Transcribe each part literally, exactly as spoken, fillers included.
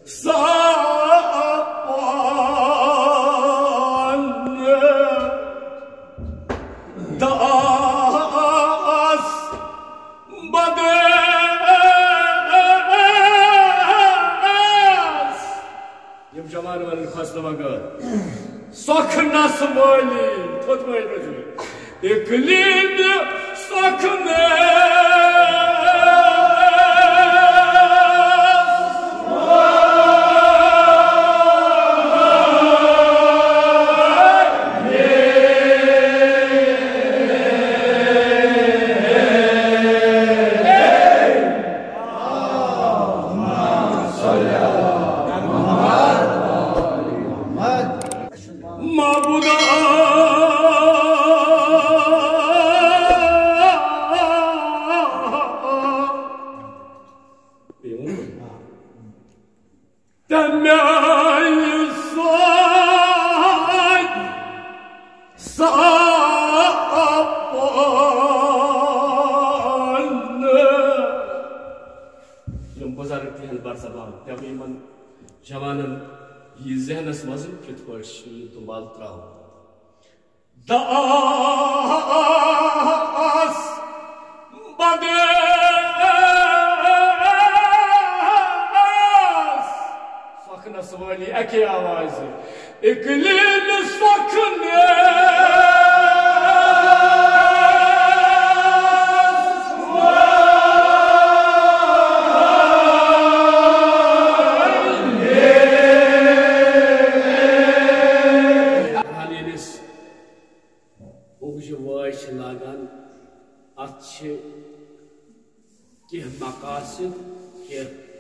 Sapan das bades yum jaman var faslamaga sakna smoli totmay raju eklid sakna Javanan yizehnas mazim kitpar shi tumbal trao das bades sakna svali ake avazi iklin sakna अच्छे के मकासद के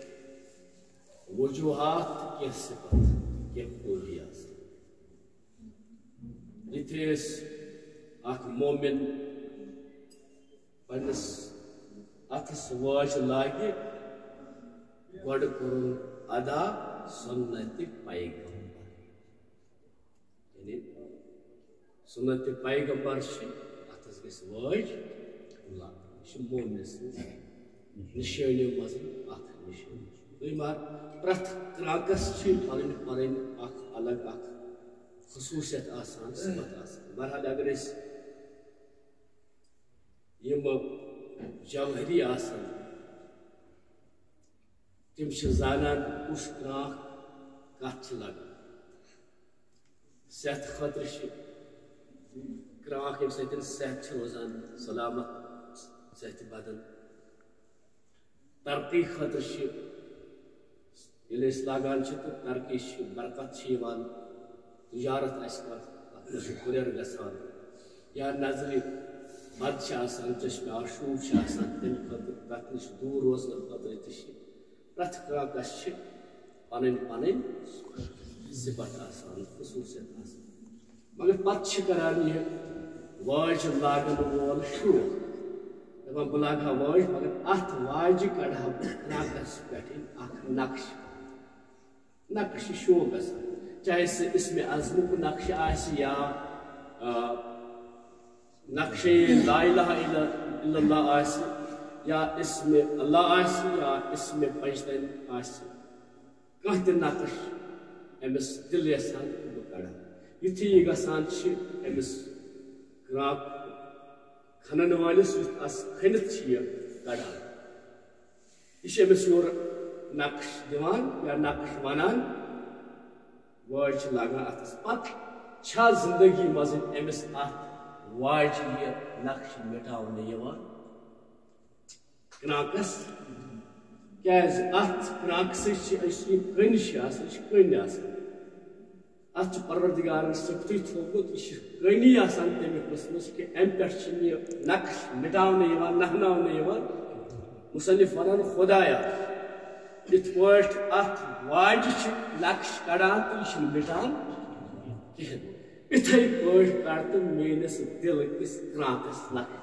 वजूहात के सिफत के खूबियात इतेस अख मोमिन पन्नस अथस was लागे गड करुन अदा सुन्नत पैगंबर यानी सुन्नत पैगंबर से अथस गस वाज निशानी मजन अख निशानी दुइमार प्रथ क्राकस पन पन अख अलग अख खसूसियत आसान सिफत आसान बहरहाल अगर यम जवहरी आसान तम जानान कुछ क्राक कत लगा सेहत खतर क्राक यम सत सेहत रोजान सलामत सेहत बदन तरक्की खतर लागान तो तरक्की बरकत तजारत हुरर गसान या नजर बद चश्मे आशूब तम खतर तथ नश दूर रोजन खतर प्रथ क्राकस पन पन सिफत खसूसियत मगर पे करान यह वाज लागन वोल शौक दपान बह लागा वाज मगर अत वाज कड़ा क्राकस पे नक्श नक्श शो ग चाहे सह इसमें अज़मुक नक्श या नक्श ला इलाहा इल्लल्लाह या इसमें अल्लाह या इसमें पंचतन कह नक्श अमिस दिल यसान बह कड़ा युथि यह गसान अमिस क्राक खनन वालिस खनित कड़ान यह योर नक्श दिवान या नक्श वनान वाज लागान अतस पत जिंदगी मज अमिस अत वाज यह नक्श मिटावन क्राकस क्या अत क्राक कन कन अत परवरदिगार सख्ती थोमुत यह कनी तमिक कस्मस कि अम पे नक्श मिटावन नहनावन मुसन्निफ वन खुदाया इत अत वाज नक्श कड़ान तो यह मिटान कहें इथे कड़ तो मेस दिल किस क्राकस नक्श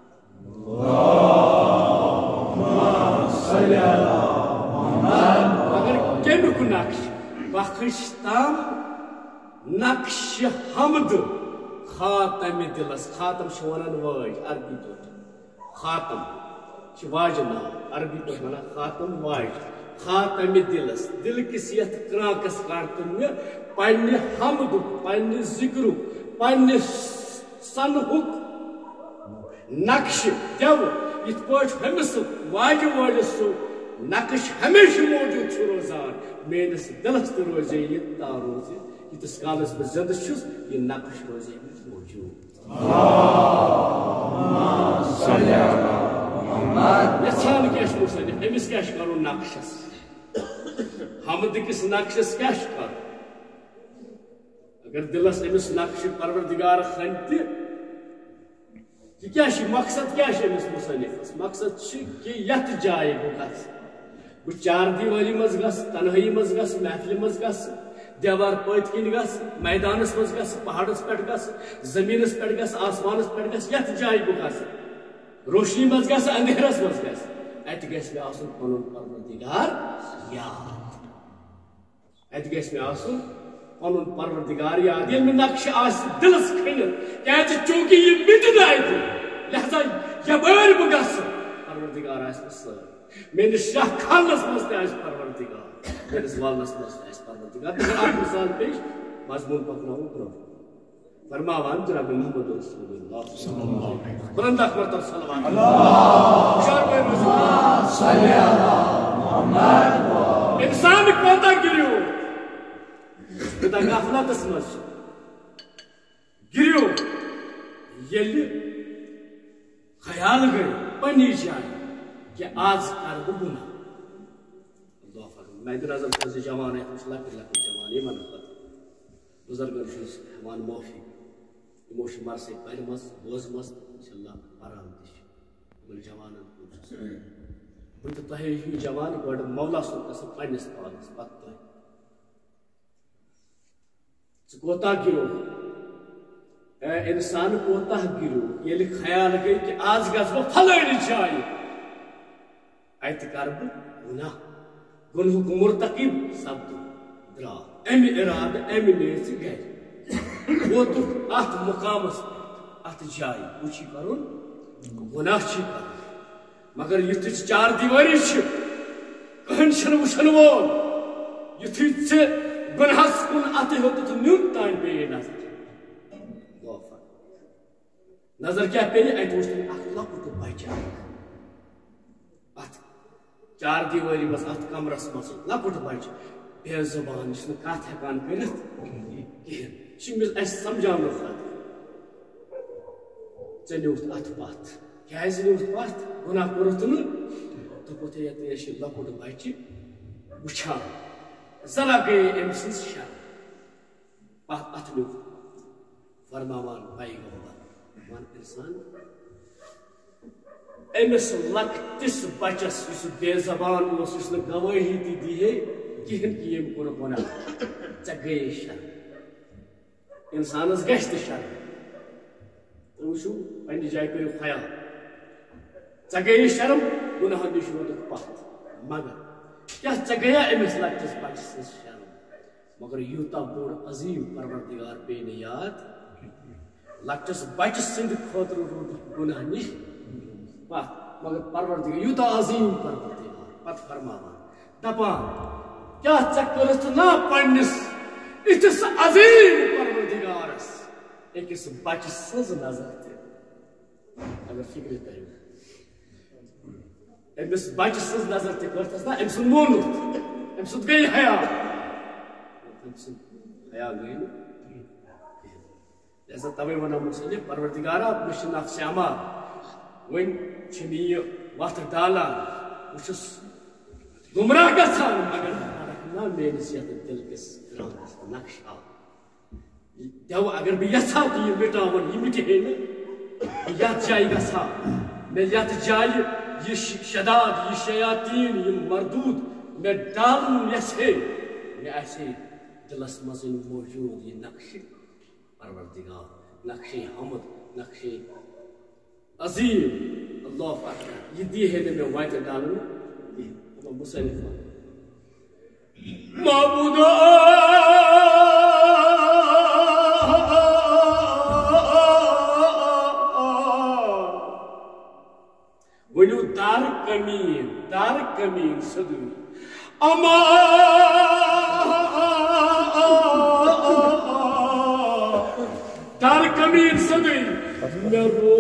मगर कमुक नक्श बख्श तम नक्श हमद खातम दिलस खातम वन वाज अरबी पे खातम वाज ना अरबी पे वन खातम वाज खातम दिलस दिल किस यथ क्राकस काटन मे पन्ने हमदुक पन्ने जिक्रुक पन्ने सनहुक नक्श देव इत पट हमिस वाजि वालिस सु नक्श हमेशा मौजूद छु रोजान मेनिस दिलस तो रोजे ये ता रोजे इतस कालस में जिंदा छुस ये नक्श रोजे मौजूद यसान क्या मुसन्निफ अमिस क्या करो नक्शस हमद किस नक्शस क्या कर अगर दिलस अमिस नक्श परवरदिगार खंति क्या मकसद क्या अमिस मुसन्निफस मकसद कि यथ जाए बह बह चार दीवारी मज गस तनहाई मज गस महफिल मज गस देवार पत किन गस मैदानस मज गस पहाड़स पे गस जमीनस पे गस आसमानस पे गस यथ जाए बह गस रोशनी मज गस अंधेरस मज गस अत गस मे आसुन पनुन परवरदिगार याद अत गस मे आसुन पनुन परवरदिगार याद ये नक्श आस दिलस खनित क्या चूंकि ये मिट अत लिहाजा यबर बह गस परवरदिगार आस मेनिस शाह खानस मज तस परवरदिगार मेनिस वालनस मज तस परवरदिगार अख मिसाल पेश मजमून पकनाऊ ब्रो फरमावान जनाब मोहम्मद रसूलुल्लाह सल्लल्लाहु अलैहि वसल्लम बुलंद मरतबा सल्लल्लाहु अलैहि वसल्लम इंसान कोता गिरियो कदा गफलतस मज गिरियो येल ख्याल गए पनी जाए कि आज कर बह गुनाह अल्लाह फरमाए मैं नजर फज जवान है लक लक जवान ये मन बुजुर्गन हमान माफी यमो मर से परमस बोजमस इंशाल्लाह आराम दिश जवान बह तो तह जवान गो मौला सुन कस पन्नस पालस पत कोता गिरो इंसान कोता गिरो ये ख्याल गई कि आज गस बह फलानी जाए अत कर बह गुनाह गुनहुक मुर्तकिब सब्द द्रा अमि इराद अमि नेच गर वोत अत मुकामस अत जाय वुची करुन गुनाह छी कर मगर युथ चार दीवारी छ कहन छन वुछन वोल युथ से गुनाहस कुन अत होत तो न्यून तान पे नजर नजर क्या पे अत वुछ अत लकुट बच्चा अत चार दीवारी मस अत कमरस मस लकुट बच्चा बेजुबान कत हेकान कर समझान ऐ न्यूत अत पत क्या न्यूत पत गुनाह कोरुत दोपुत लकुट बच्चे वुछान जरा गए अम सज शर पत अत न्यूत फरमावान पैगंबर वन इंसान अमिस लकटिस बचस बेजबान गवाही ती दिहे कहें कि यम कोर गुनाह ऐ गए शर इंसानस गश तो शर तो वो पे जाए करो ख्याल ऐ गई शर्म गुनाह नश रोद पत मगर क्या ऐ गया अमिस लकटिस बचस शर्म मगर यूता बोड़ अजीम परवरदिगार पे याद लकटिस बचस सद खुद रोद गुनाह नश पत मगर परवरदिगार यूता अजीम परवरदिगार पत फरमावान दपान क्या चक्कर ना पन्निस इतस अजीम परवरदिगारस एकस बच्चे सज नजर थे अगर फिक्र करो अमिस बच्चे सज नजर थे करतस ना अम सुन मोनुत अम सुन गई हया अम सुन हया गई जैसा तवे वना मुसले परवरदिगारा मुश नफ्स अमा वन छनी वत डाला मुश गुमराह गसान मगर ना मेनिस यथ दिल किस नक्शा देव अगर बह यहा तो यह मिटावन यह मिटे न यथ जाय गसा मे यथ जाय यह शदाद यह शयातीन यह मरदूद मे डालन यसे मे ऐसे दिलस मज मौजूद यह नक्श परवरदिगार नक्श हमद नक्श अजीम अल्लाह अकबर यह दी है मे वात डालन मुसन्निफ माबूदा वनु दार कमीन दार कमीन सदु Ama dar kamin sadai mero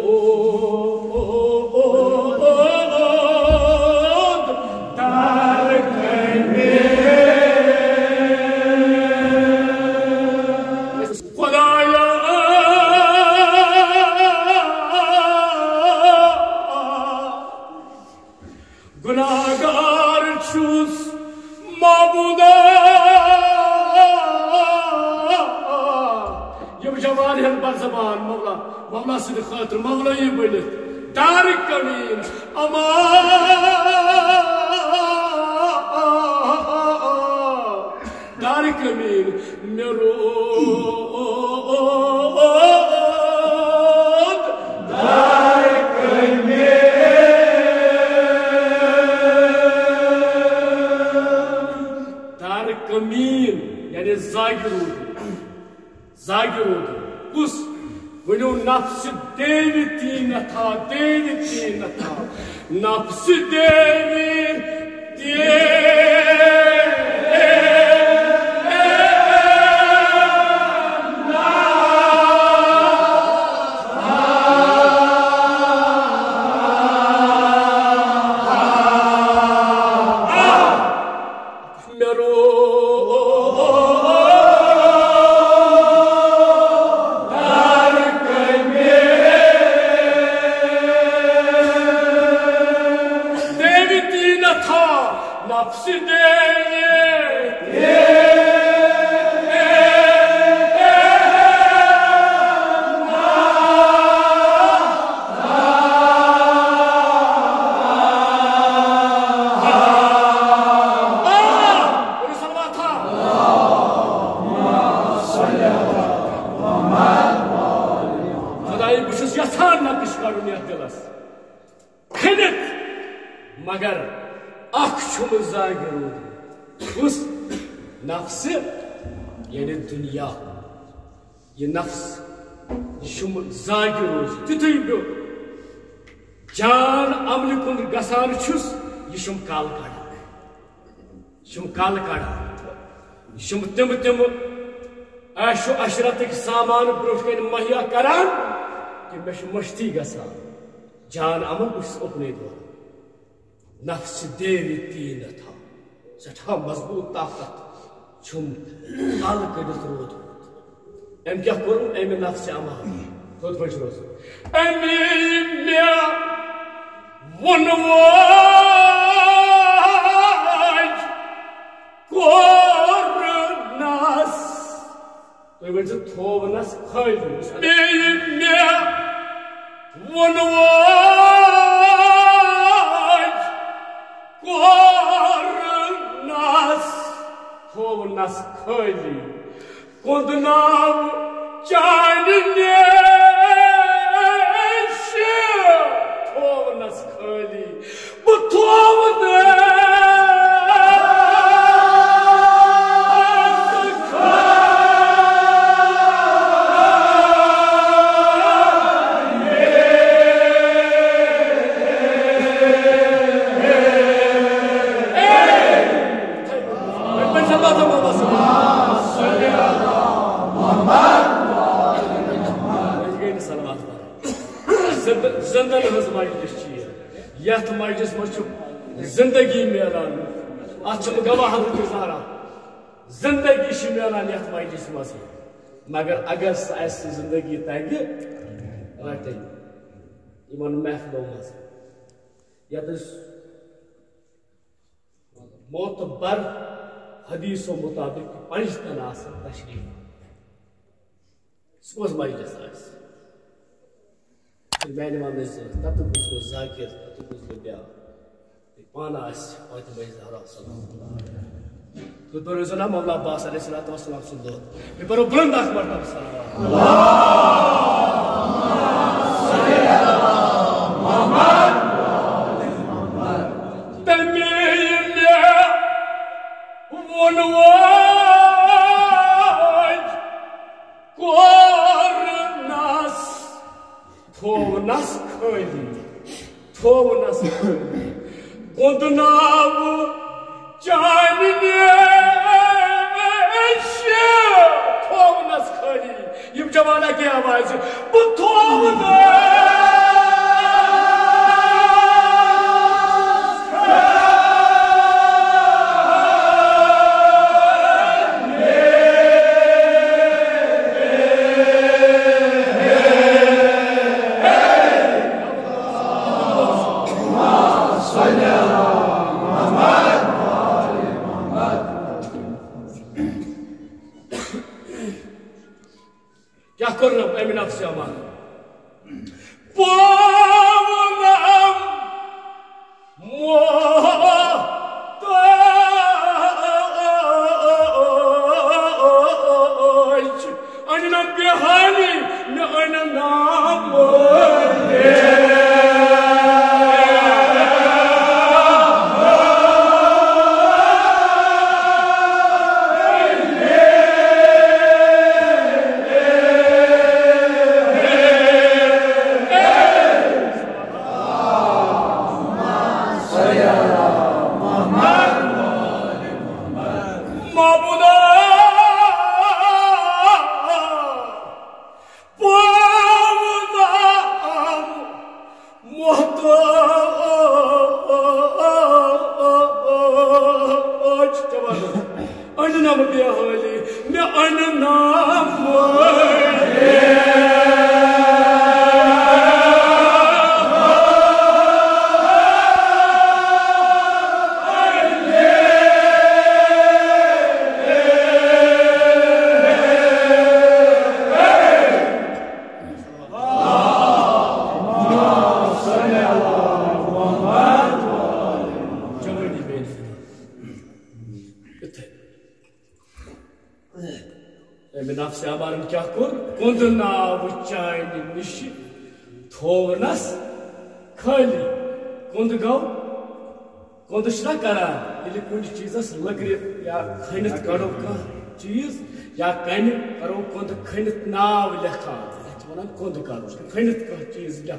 dar kamin Khudaya गुनाहगार छूस माबूदा ये जवान है पर जबान मौला मौला से खातिर मौला ये बने तारिक कमीन अमा तारिक कमीन मेरो कमीन यानी जागिर जागिर उस वनो नफ्स देवी तीन था देवी तीन था नफ्स देवी नफ्स मगर अक्षुम जागिर उस नफ्स यानी दुनिया ये नफ्स शुम जागिर तिथु बो जान अमल कुन गसान छुस ये शुम काल काड़ा शुम काल काड़ा शुम तिम तिम ऐशो अशरत सामान ब्रोट मुहैया करान कि मे मस्ती गसान जान अमल उस अपने दो नफ्स देवी तीन था सठा मजबूत ताकत छुम काल कड़ित रोद एम क्या करूं एम नफ्स अमा थोद पछ रोज एम मे वनवाज कोरनास तो वन थोवनस खैल मे मे वनवाज कोरनास थोवनस खैली कोदनाव चानने थोवनस खैली वो थोवने जिंदन हज मजलिस यथ मजलिस मज जिंदगी मिलान अत गवाह गुजारा जिंदगी मिलान यथ मजलिस मज मगर अगर सह जिंदगी तगि रटन इन महफिलों मज यत मोतबर हदीसों मुताबिक पंचतन तशरीफ सह मजलिस मैंने मामले से तब तक उसको जाकिर तब तक उसको ब्याह पाना फातिमा ज़हरा तो पर रोज़ाना मौला अब्बास अलैहिस्सलातु वस्सलाम सुन दो मैं पर बुलंद अकबर तब सल्लल्लाहु अलैहि वसल्लम तमीने वनवाज कोरनास थोवनस खैली थोवनस खैली कोदनाव Canine eşi Tovnas khali Yim jamana ki avazı Bu Tovnas क्या कर रहा हूँ एमिन आपसे हमारा पावनम मोहताज अन्नम बिहानी न अन्नम Nafsi amarım kyakur, kondu navu çayni nişi, thoğnas khali, kondu gav, kondu şna kara, ili kuni çizas lagri ya khaynat karo ka çiz, ya kani karo kondu khaynat nav lekha, çmanan kondu karo, khaynat ka çiz ya.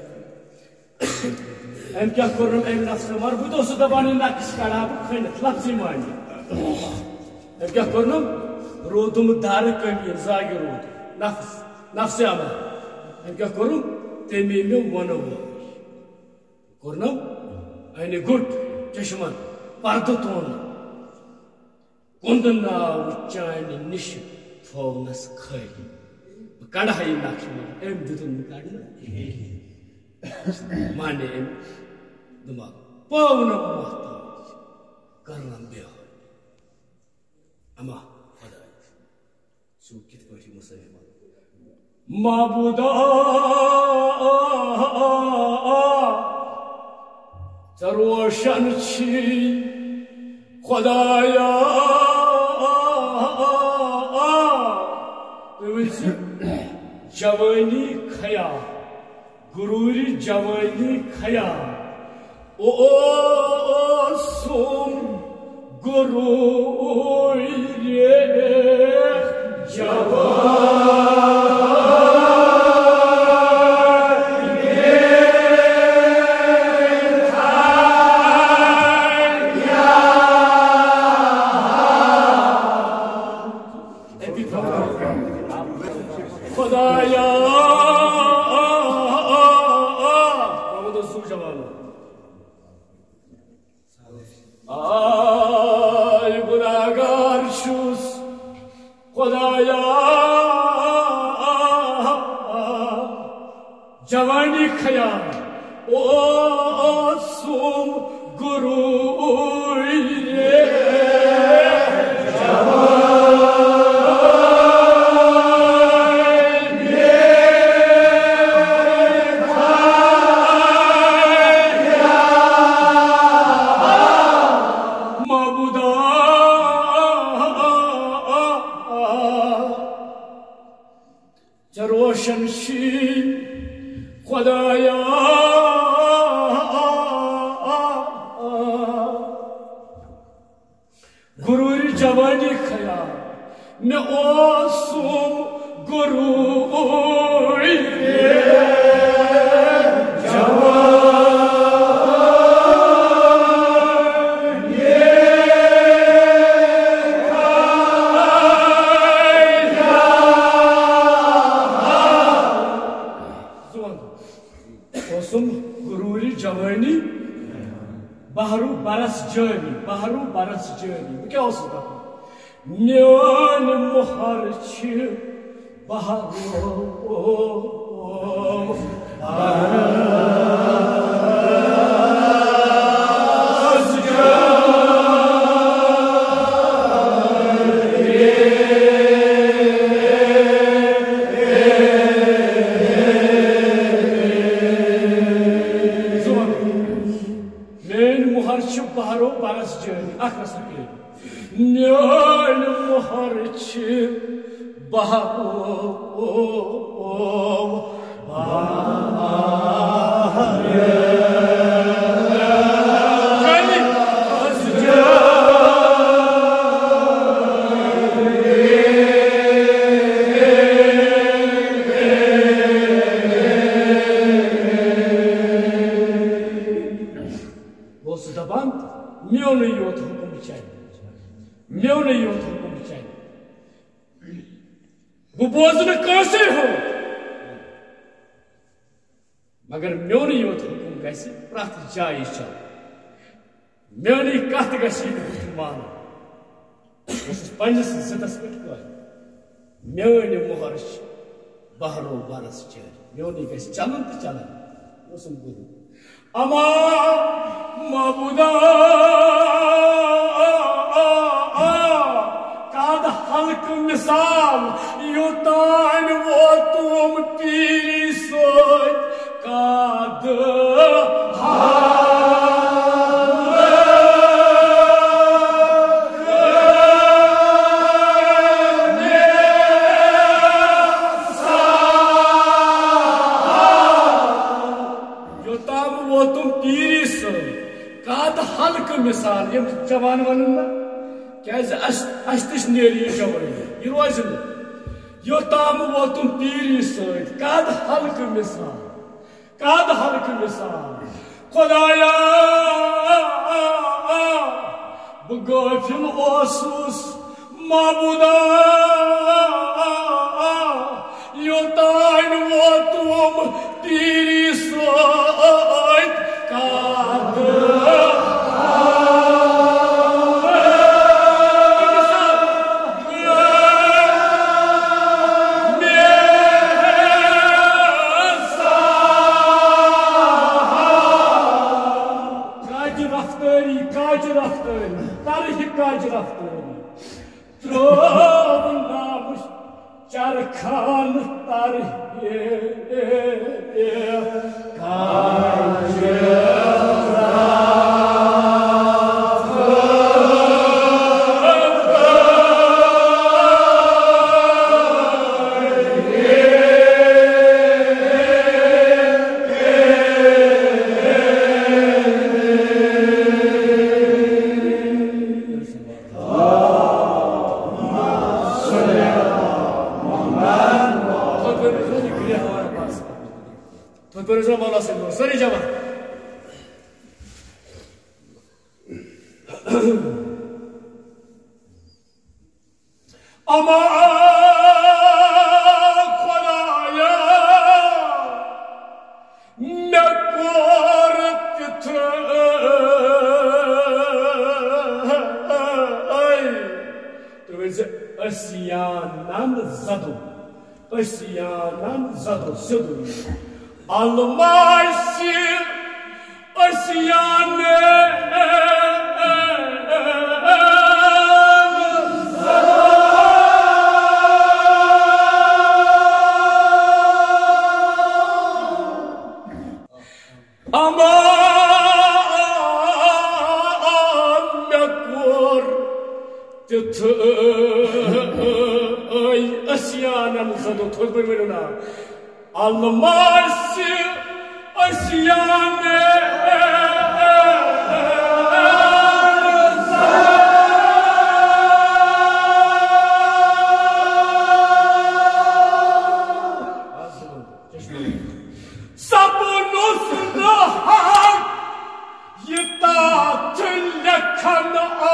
Em kya korum em nafsi amar, bu dostu da bani nakış kara, bu khaynat lafzi mani. Em kya korum? Rodum dar kami zagi rod nafs nafsi ama em kya karum temimi wano kornam ayne gut chashman pardoton kondana uchani nish fownas khay kada hay nakshma em dudun kada mane em duma pawna mahta karnam biya ama Sukit bagi Muslim. Mabuda, terwashan chi, Khudaya, Javani khaya, Gururi Javani khaya, O sum Guru ye. Khudaya Muhammad Rasul Jamal Ay gunagar şus Khudaya Javani khaya O sum guru ye Roshan shi Khudaya Gurur Javani khaya Me osum guru ye Javani जवानी बहरू बरस जारी बहरू बरस जारी क्या हो सकता म्यान मोहर छ बहरू बहरू बरस जारी अखरस म्यान मोहर छ बहरू म्योन योत हुकुम चाहिए म्योन योत हुकुम चाहिए वो बोझन कैसे हो मगर म्योन योत हुकुम कैसे प्रत जाय चल म्योनी कत गसी मान पंजस जितस पे म्योन मोहर बहरो बरस चल म्योनी गसी चलन तो चलन गुरु अमा मबुदा काद हल्क मिसाल योतान वो तुम पीरी सोच काद मिसाल यम जवान वन क्या अस नेरी जवान यह रोज योताम वो तुम पीरी सत कद हल्क मिसाल कद हल्क मिसाल खुदाया बह गाफिल ओसूस माबूदा योतान वो तुम पीरी सत कद चरखान तर सरी जवान अमा खुदाया मैं कोर किथ असियानन जदो असियानन जदो सिदु Almasi Asiyane Ama Mekur Tit Ay Asiyane Zado Tolbe Meluna Almasi Asiyane Sabunus Rahak Yitat Lekan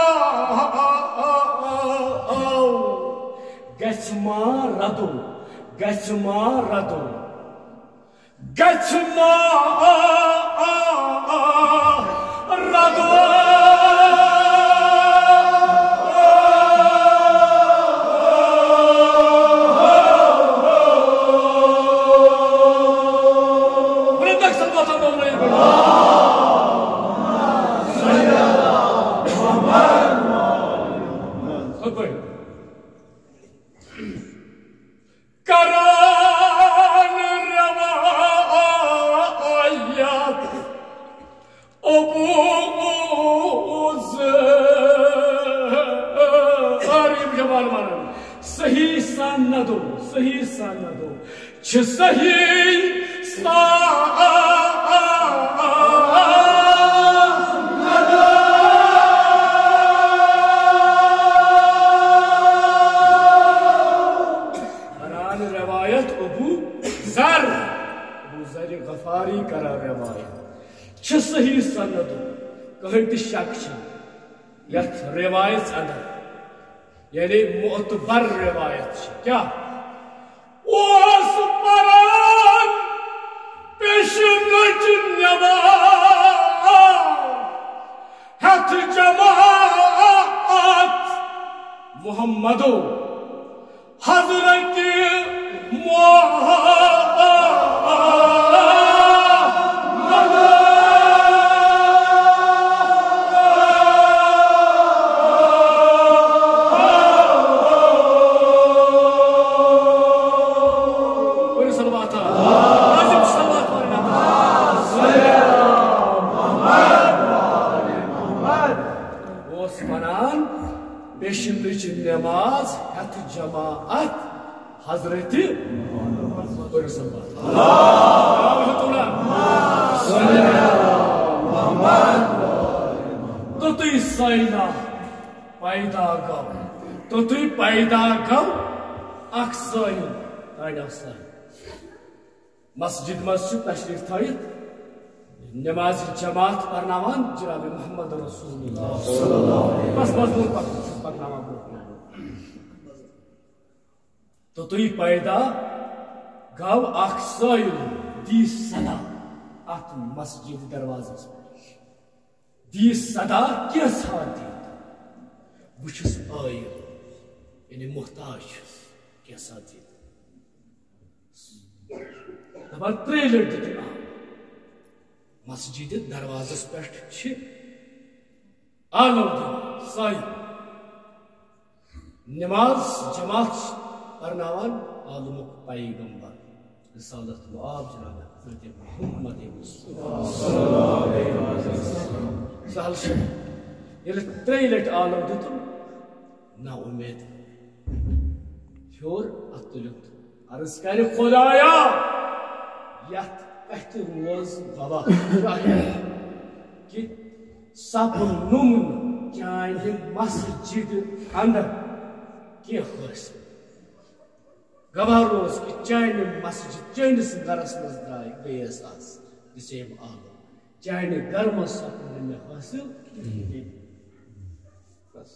Au Gasma Radu Gasma Radu Gasma मुतबर रिवायत क्या ओस परान पेशनच नमाज हथ जमात मुहम्मदो हजरत नमाज हथ जमात हजरत तो तुई सैना पैदा गौ तो तुई पैदा गौ अक्सर मस्जिद मस्जिद तशरीफ थी नमाज जमात परनावान जनाब मोहम्मद रसूलुल्लाह बस मजमून परनावा तो तुई पैदा गौ अख साइल दी सदा अत मस्जिद दरवाजस दी सदा क्या साथी बुछस आयल यानी मुहताज क्या साथी दबान त्रे लड़ दिता मस्जिद दरवाजस पे आलो साइल नमाज जमात परनावान आलम पैगंबर रिसालत आब जनाब हजरत मोहम्मद सहल ये त्रे लट आलम दितुन ना उम्मीद फ्योर अतुलुत अर्ज कर खुदाया यत कत रोज गवाह कि सब नुमन चाहे मस्जिद अंदर क्या हासिल गवाह रोज कि चाहे मस्जिद चाइनिस गरस मज द्राय गयस आज दिसेम आलो चाहे घर मज सपन में हासिल बस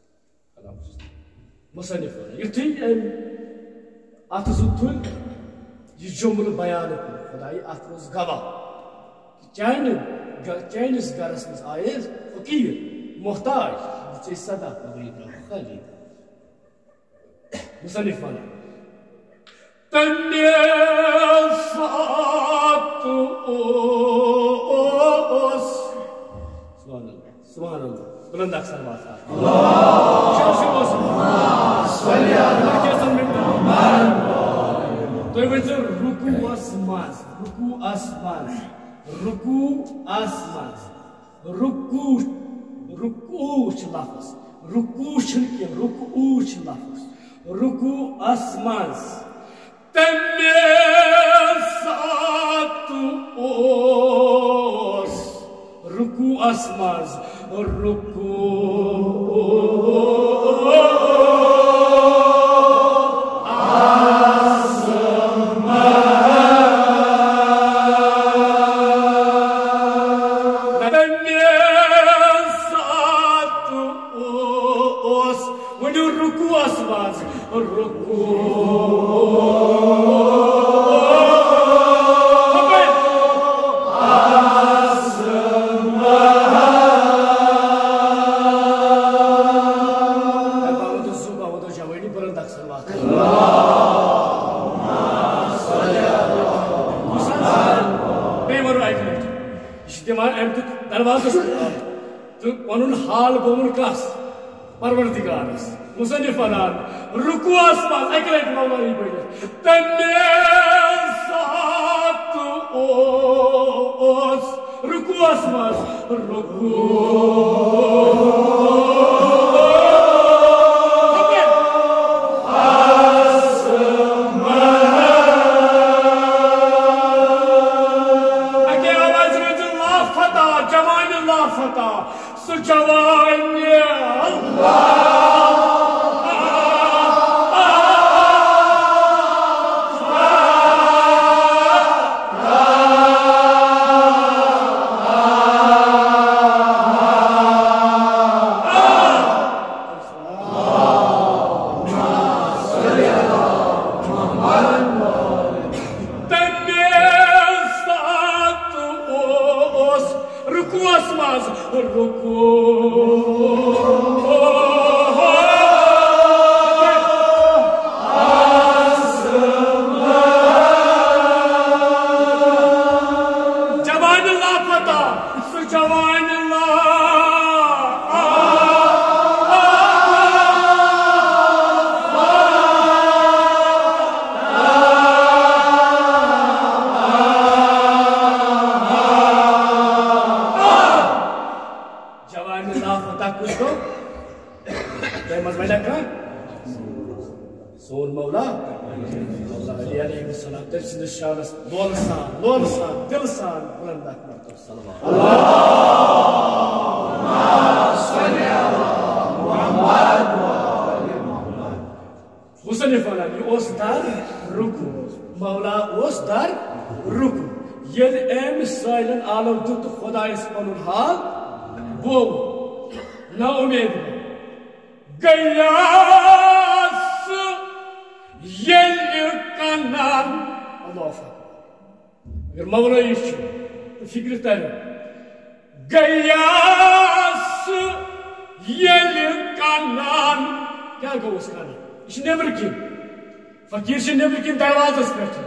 मुसन्निफ युथि अत सुथुन ये जुमल बयान खुदाई अत रोज गवाह चाहे चाइनिस गरस मज आये फकीर मोहताज दिसे सदा पगड़ी खाली मुसन्निफ तन्यसात ओस सुभान अल्लाह सुभान अल्लाह बुलंद अक्सर बात अल्लाह सल्ली अला मुहम्मद तो ये रुकू आसमान रुकू आसमान रुकू आसमान रुकू रुकू लफ्ज रुकू के रुकू लफ्ज रुकू आसमान ओस रुकू आसमान रुकू Ah दरवाज़ तो पनुन हाल गोमुन कस परवरदिगारस मुसन्निफ वनान रुकुआस मज एक लट मौला यी पढ़ियो तन्ने सात ओस रुकुआस मज रुकू Jawanya Allah Soul Mawla, Mawla Ali alayhi salam, tefsir şahlas, lolsan, lolsan, dilsan, bulandak martaba salavat. Allahumma salli ala Muhammad wa ali Muhammad. Husni falan ostar ruku, Mawla ostar ruku. Yel em silent alam tut Khuda is panun hal, bo na umed gaya. Yel kanan Allah Akbar. Agar Mawla işi fikri tabi. Gayas yel kanan. Kya go us kanan? İşi ne bilkin? Fakir işi ne bilkin darvazası peki.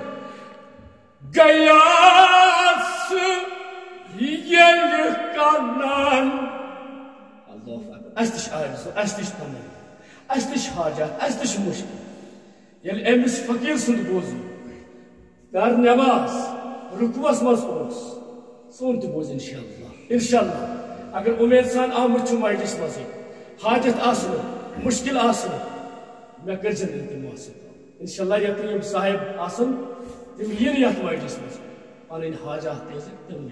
Gayas yel kanan. Allah Akbar. Astiş arzusu, astiş tamam. Astiş hacet, astiş muşkil. Yel emis fakir sunt bozu. Dar namaz, rukuvas mas olus. Sunt boz inşallah. İnşallah. Agar umed san amr chu majlis mazi. Hajat asın, muşkil asın. Me karjan iltimas. İnşallah yatayım sahib asın. Tim yer yat majlis mazi. Anin hajat tezi timne.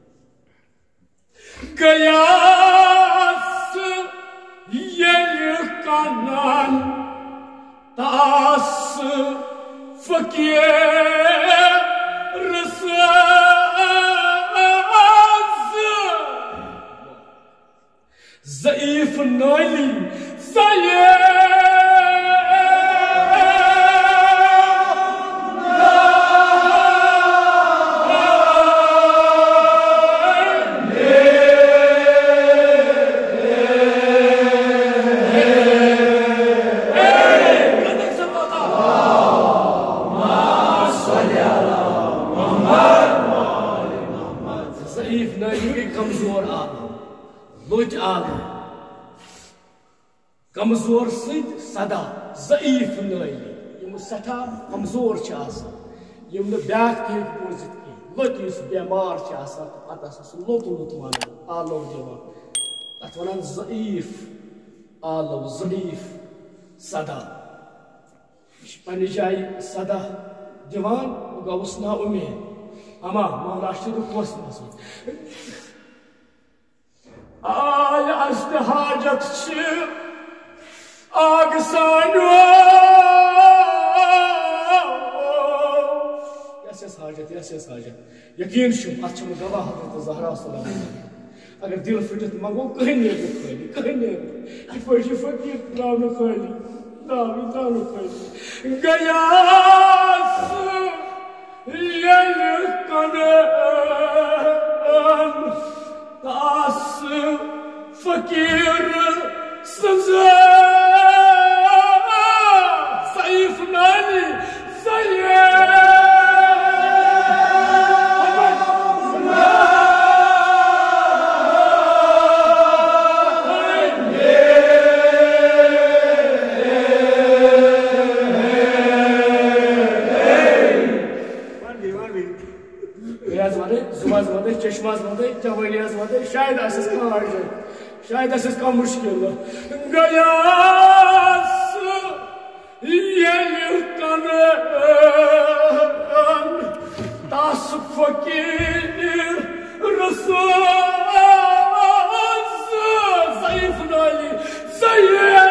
Gayas yel kanan. Tas fakir rısaz zayıf nali zayıf कमजोर सिद सदा ज़ईफ नई यम सठा कमजोर छ आसान यम न back के बोजित की लत इस बीमार छ आसान पता स लोत लोत वन आलो दिवान तत वनान ज़ईफ आलो ज़ईफ सदा पन्ने जाय सदा दिवान गवस ना उम्मीद अमा महाराष्ट्र कोस मस आय अस्त हाजत छ Agsanu Yases hacet, yases hacet. Yakin şum, açım gava Hazreti Zahra sallallahu aleyhi ve sellem. Agar dil fitet mango, kahin ne bu khayli, kahin ne bu. İfajı fakir, namı khayli, namı namı khayli. Gayas yel kanan tas fakir sızı वदे जुबाज वदे चश्माज वदे जवानियाज वदे शायद आसिस का आड़ शायद आसिस का मुश्किल Ghiyas L Kanan तास फकीर रसूल ज़ईफ़ नाली ज़ईफ़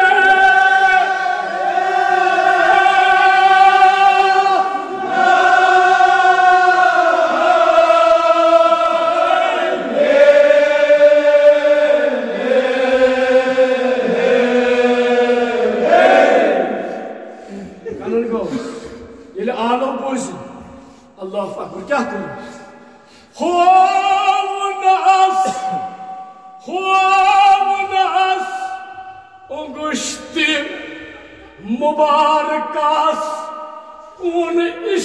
Allah Akbar क्या करूं Honas Honas Augusti Mubarakas Un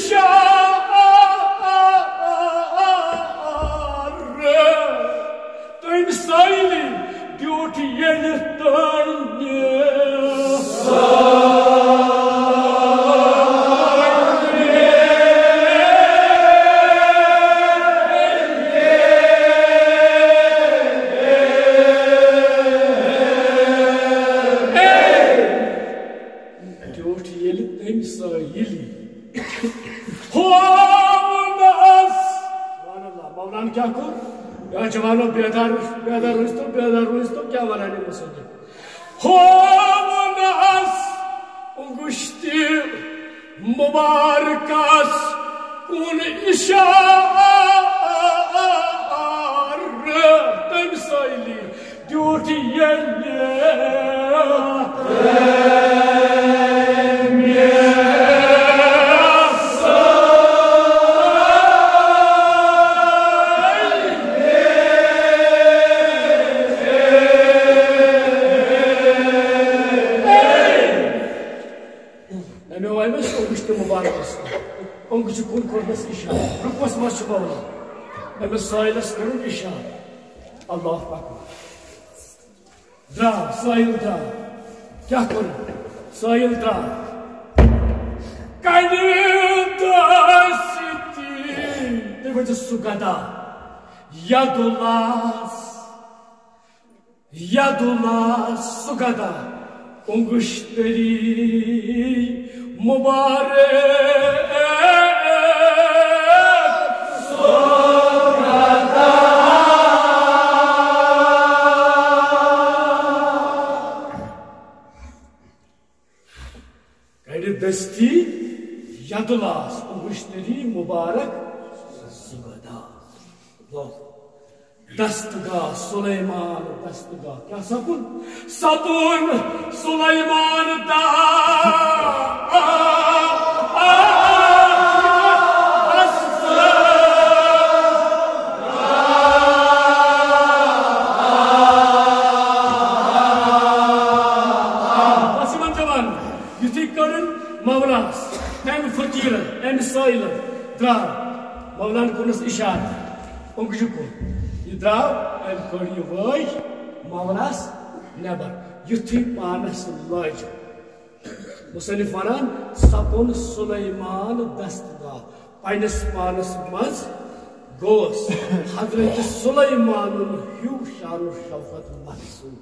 işar Tüm sayli Beauty yeniden क्या को या जवानों बेदार बेदार हुई तो बेदार हुई तो क्या बनाने मुझे हो नास उगुश्ती मुबारकास उन इशार तम साइली ड्यूटी ये Ongu kun kordas işa, rukmas maçı bağlı. Eme sahile sıkırın işa. Allah Akbar. Dra, sahil dra. Kya korun? Sahil dra. Kanıda siti. Devacı sugada. Yadulas. Yadulas sugada. Onguşteri mübarek. Desti yadulas unguşteri mübarek zıgada. Dastgah Süleyman dastgah. Kya sabun? Sabun Süleyman da. Mavlas, hem fakir, hem sahil, drav. Mavlan konus işaret. Ongujuku. Drav, hem kori vay. Mavlas, neber. Yuti panas laj. Musalif varan sapun Süleyman dastga. Paynes panas maz gos. Hazreti Süleyman'ın hü şanu şafat mahsul.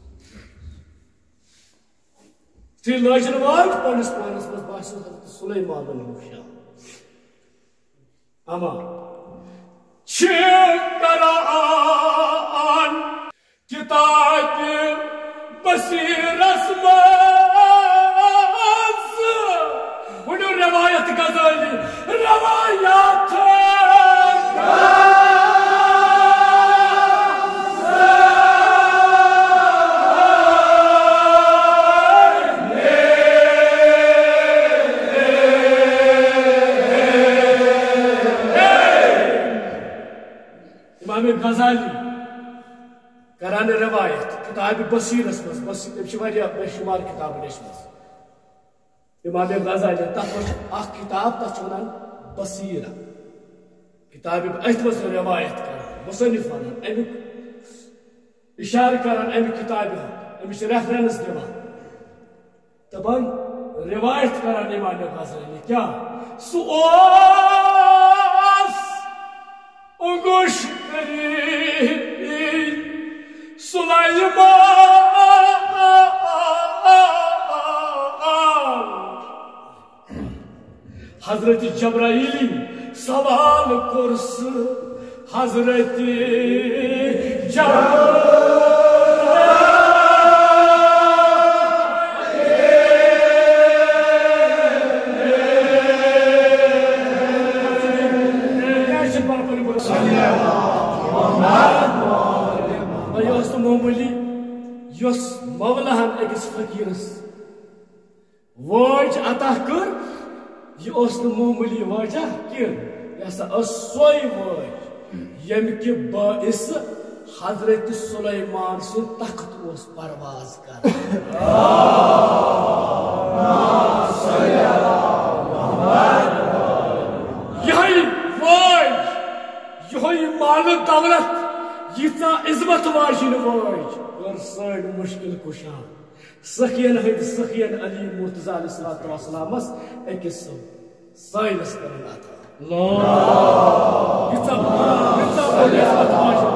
Trilajını var, panis panis mas bahsın Hazreti Süleyman'ın huşa. Ama çıkaran kitabı basiras maz. Bunu rivayet gazali, rivayet Gazali Karane rivayet Kitab-ı Basiras maz Basit hepsi var ya beşumar kitabı leşmez İmam-ı Gazali tatmış ak kitap taçınan Basira Kitab-ı Aytmaz rivayet karan Musannif falan Emik işaret karan emik kitabı Emik referans devan Taban rivayet karan İmam-ı Gazali Kya? Suas हजरत जब्राइली सवाल कुर्स हजरत मामूली yes मौलाहन अकिस फकीरस वज अता कर यह मामूली वजह कि सोई वज यम कि बाइस हजरत सुलेमान सुन तख्त परवाज कर यही वज यही माल दौलत यीचा इज्जत वाजिन वज कर सड़ मुश्किल कुशा सखियन हद सखियन अली मुर्तजा अलैहिस्सलामस अकिस साइनस करन अता यीचा यीचा इज्जत वाजिन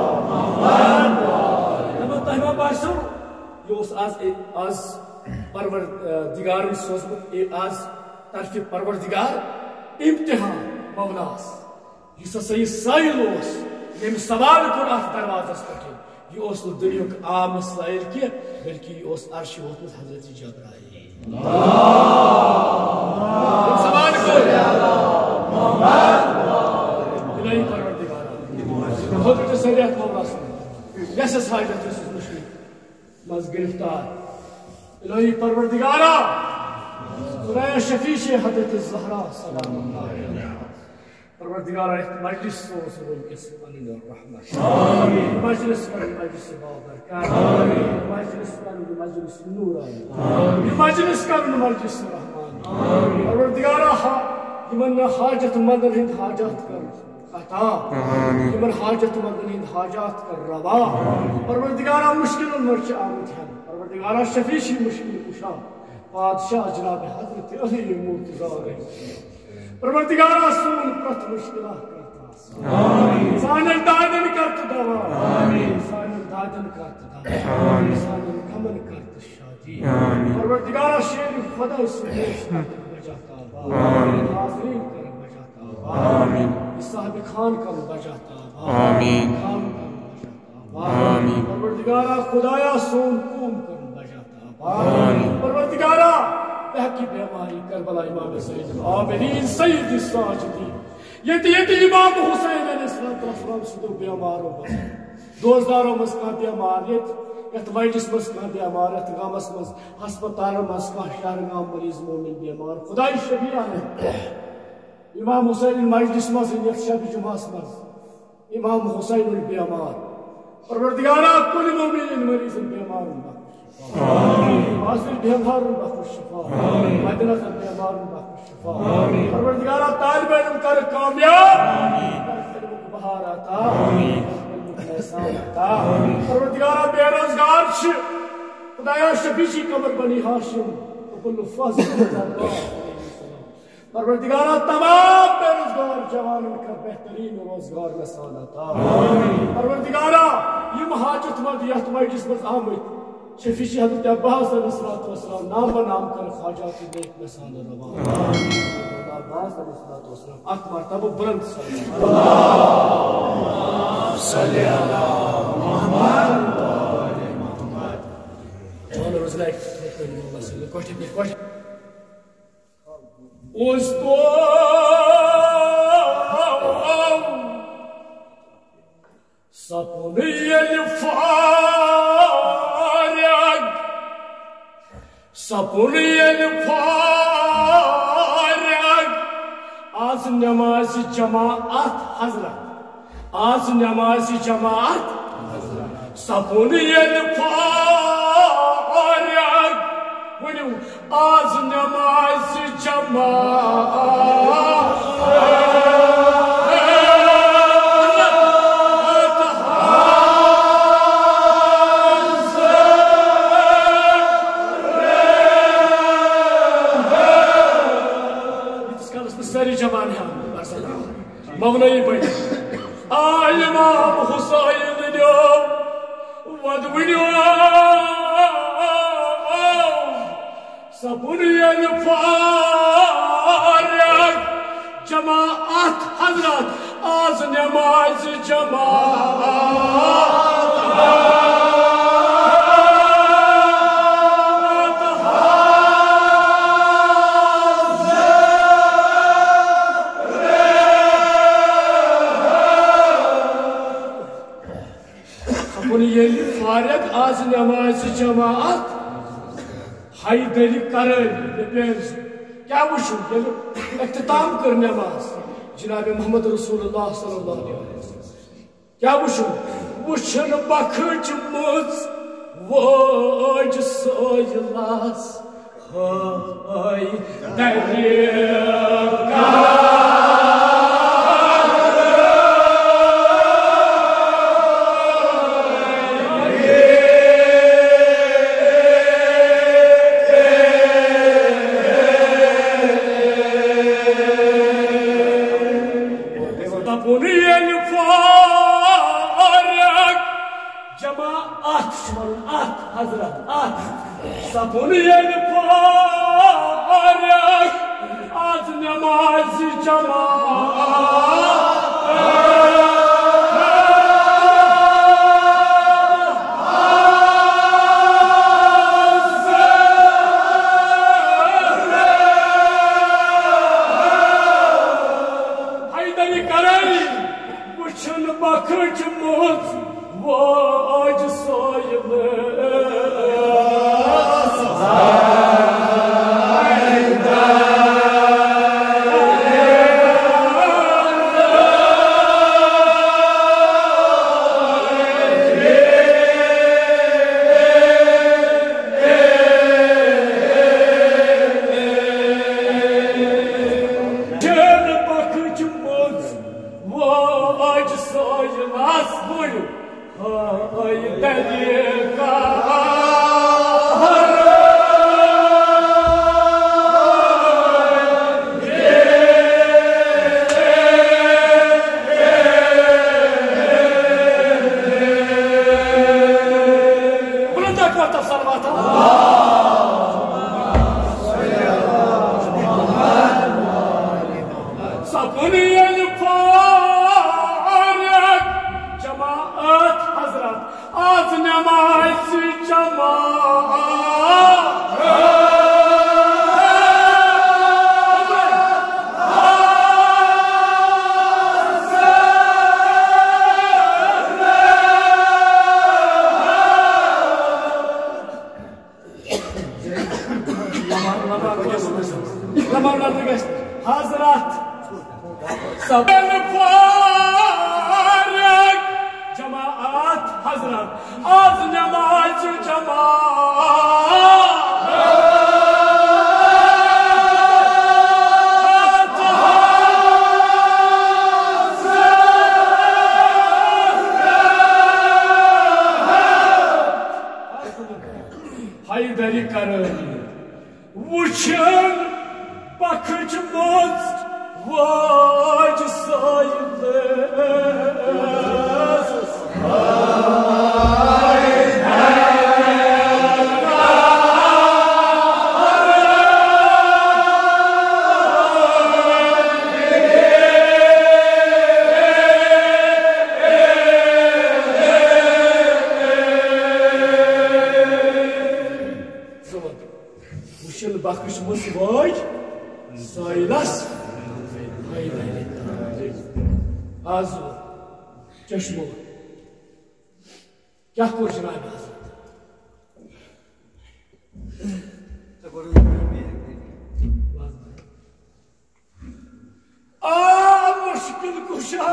नम तहमा बासो योस आज आज परवरदिगार सोचमुत आज तरफ परवरदिगार इम्तिहान मौलास यीस सही साइल ओस यम सवाल कर अथ दरवाजस पे यह दुनियुक आम साइल की बल्कि यह अर्श वोतमुत हजरत जब्राइल सवाल कर इलाही परवरदिगार हजरत सरियत मौलास यस हाजत मुश्किल मज गिरफ्तार इलाही परवरदिगारा खुदाया शफी हजरत ज़हरा सलाम परवरदिगार मजलिस सोस वलकिस अनिल रहमत आमीन मजलिस कर मजलिस बाबरकत आमीन मजलिस कर मजलिस नूर आमीन मजलिस कर मजलिस रहमान आमीन परवरदिगार यमन हाजत मंदन हिंद हाजत कर अता आमीन यमन हाजत मंदन हिंद हाजत कर रवा परवरदिगार मुश्किल मर्च आमत है परवरदिगार शफीशी मुश्किल कुशा बादशाह जनाब हजरत अली मुर्तजा परवरदिगारा सून प्रथ मुश्किला करता आमीन सानन दादन करत दवा आमीन सानन दादन करत दवा आमीन सानन कमन करत शादी आमीन परवरदिगारा शेर खुदा सुदेश बजाता आमीन हाज़रीन कर बजाता आमीन साहिब खान कर बजाता आमीन खान कर बजाता आमीन परवरदिगारा खुदाया सून कूम कर बजाता आमीन परवरदिगारा की बीमारी करबला इमाम सैयद आबिदीन सैयद साजिदीन यति यति इमाम हुसैन अलैहिस्सलाम सुदो बीमारो बस दोजदारो मस का बीमार यत यत मजलिस मस का बीमार यत गामस मस अस्पताल मस का शहर गाम मरीज मोमिन बीमार खुदाई शफीआ है इमाम हुसैन मजलिस मस यत शब जुमास मस इमाम हुसैन बीमार परवरदिगारा कुल मोमिन मरीज बीमार आमीन आसिर बीमार बख्श शिफा आमीन मदीना के बीमार बख्श शिफा आमीन परवरदिगार तालिब इल्म कर कामयाब आमीन इल्म को बहार आता आमीन इल्म को एहसान आता आमीन परवरदिगार बेरोजगार छ खुदाया शफीशी कमर बनी हाशिम कुल फज़ल अल्लाह परवरदिगार तमाम बेरोजगार जवानों का बेहतरीन रोजगार नसान आता आमीन परवरदिगार यम हाजत मंद यत मजलिस मज आमद शफीशी हजरत अब्बास अलैहिस्सलाम नाम बनाम कर ख्वाजा की नेक नसान रवा आमीन अब्बास अलैहिस्सलाम अक मर्तबा बुलंद अल्लाहुम्मा सल्ली अला मुहम्मद व आले मुहम्मद और रोज़लाइक अल्लाह सल्लल्लाहु अलैहि वसल्लम उस्तो सपने सपुनियन फारग आज नमाज जमाअत हजरत आज नमाज जमाअत सपुनियन फारग वनु आज नमाज जमाअत मौलवी बन İmam Hüseyin vadvino sabuniyen farak cemaat hazrat az namaz cemaat Farak az namazı cemaat Haydari karın yapıyoruz. Kya vuşun? Gelip iktitam kır namaz. Cenab-ı Muhammed Resulullah sallallahu aleyhi ve sellem. Kya vuşun? Vuşun bakıcımız vacı soyulmaz. Haydari karın Sapuniyen farak az namazı cemaat Haydari karayı uçun bakıcımız vacı soyulur Hazrat Sabel farak cemaat hazrat az namazı cemaat Haydari karın uçun bakıcımız vacı sayılmaz. Uşun bakışımız var. Sayılas. Hayır hayır. Az ol. Çeşme ol. Kya kurşun abi az. Aa müşkül kuşa.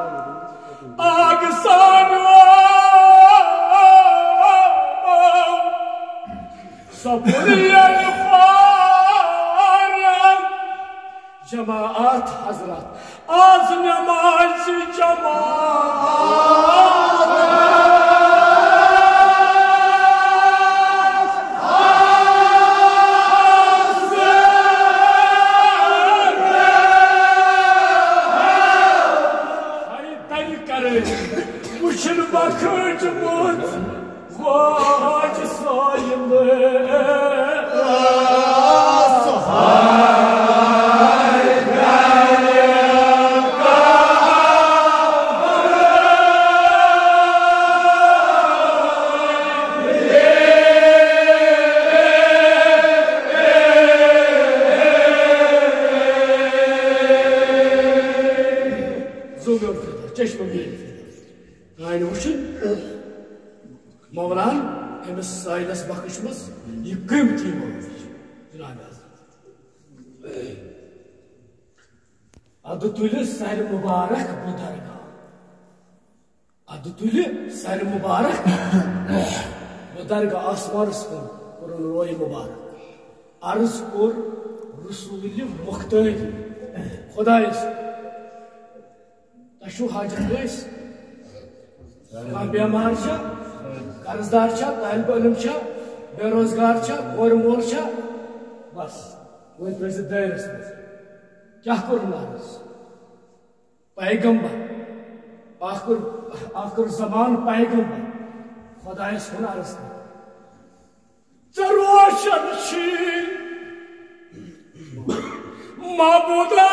Ağısan Sapuniyen farak cemaat hazrat az namazı cemaat Haydari Bakıcımız vacı sayılı aynı için Mevlan emis sayılas bakışımız yıkım kim olur. Cenab-ı Hazretleri. Adı tülü sayı mübarek bu darga. Adı tülü sayı mübarek bu darga asmar sıkın kurun roy mübarek. Arz kur Resulü muhtaydı. Khudayız. Taşu hacet veys. Kah bemar cha, qarzdor cha, talib ilm cha, berozgar cha, qo'rimol cha, bas. Bu prezident dairasimiz. Kah ko'rinamiz. Payg'ambar. Oxir oxir zamon payg'ambar. Xudoy suni arasida. Zaroshan chi. Mabuda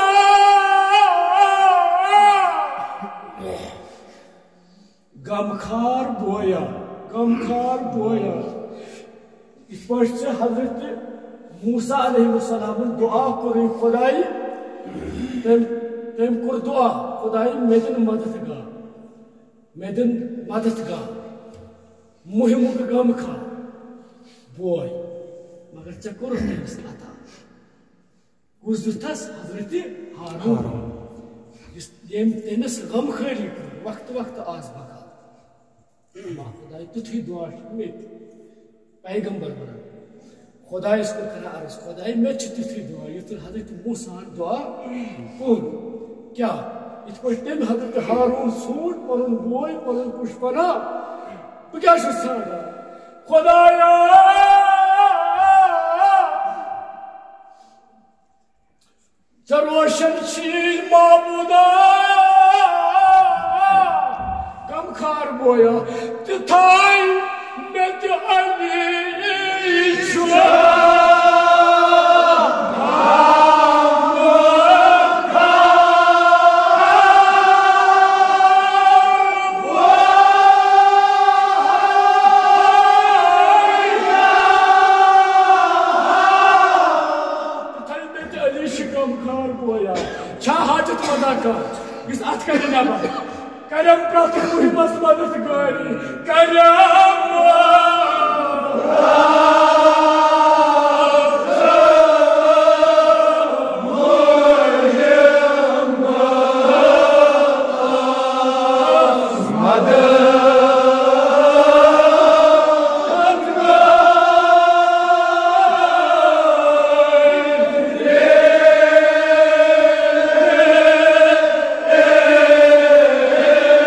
Gamkar boya, gamkar boya. İlk başta Hazreti Musa aleyhisselamın dua kuru Xuday, tem tem kur dua Xuday medin madadga, medin madadga. Muhim ka gamkar boy. Magar çakur temiz ata. Uzdutas Hazreti Harun. Dem tenis gamkari vakti vakti az bak. Xudoy tuthi duo met payg'ambar bana Xudoy isको करा अर्ज Xudoy met tuthi duo yutur Hazrat Musa duo kul क्या इत पट्टेम Hazrat Harun सूट परुन boy परुन पुष्पना bu क्या şusana Xudoya Zaroshan çil mabuda Gamkar boya, tutay met ali şua. Tutay met ali şu gamkar boya. Çağ hacet madaka. Biz atkadına bak. Karam pratik muhimas madat gari. Karam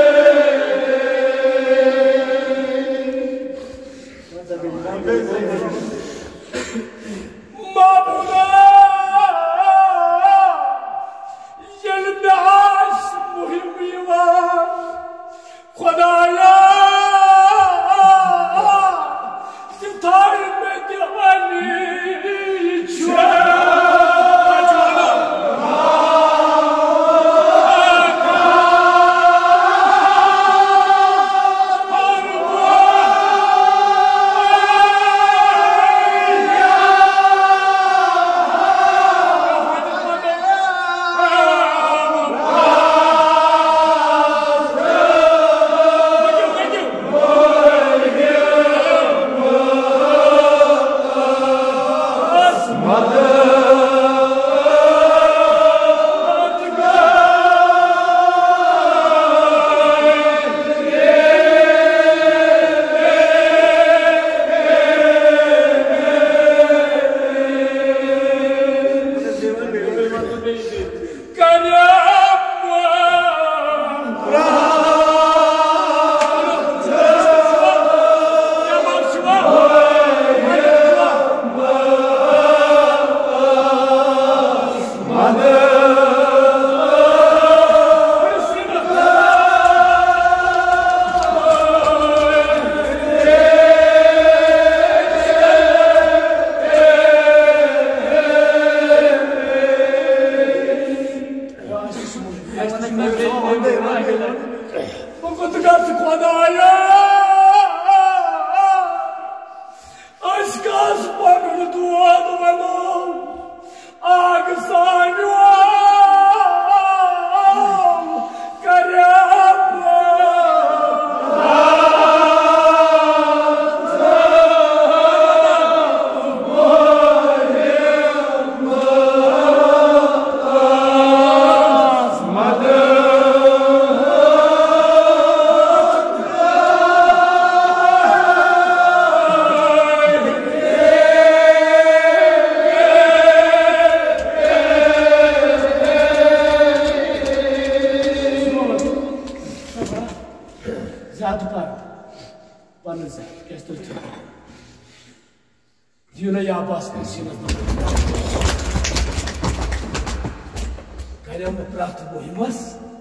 Amen. Pokud ga skladaya Aşkas panını duadı bana Ağ sanıyorum Karyamla Diyor ya bas kısmına. Karyam prapt boyumaz.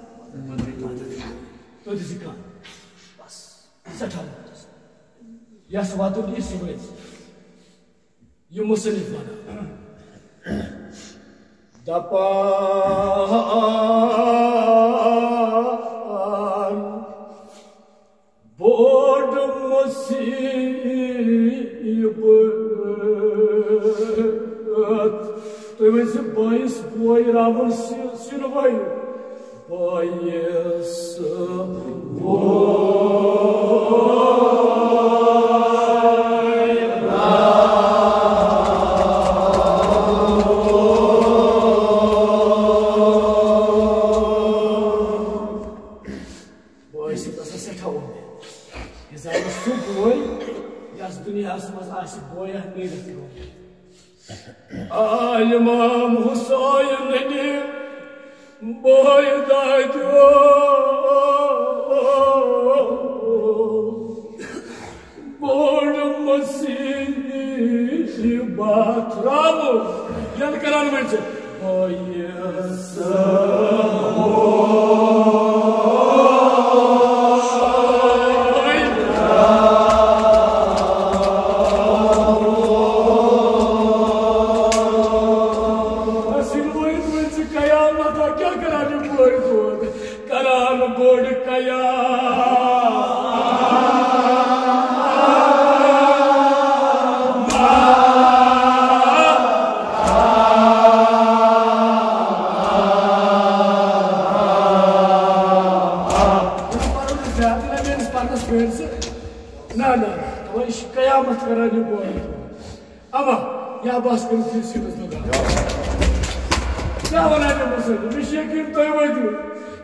To dizikan. Bas. Saçal. Ya suatu di sulit. Yumusni fana. Dapan boardum musib. Tu vezi boys boy ravan sinu boy boys boy boys tasa setaw yazar su boy yaz dünya asmaz aşı boy ne diyor İmam Hüseyin'in boydaydı Bormasini batramı Yan karar verecek Boyası Ya baskın tilsiniz da. Ya bana ne olsun? Bir şey kim duymadı.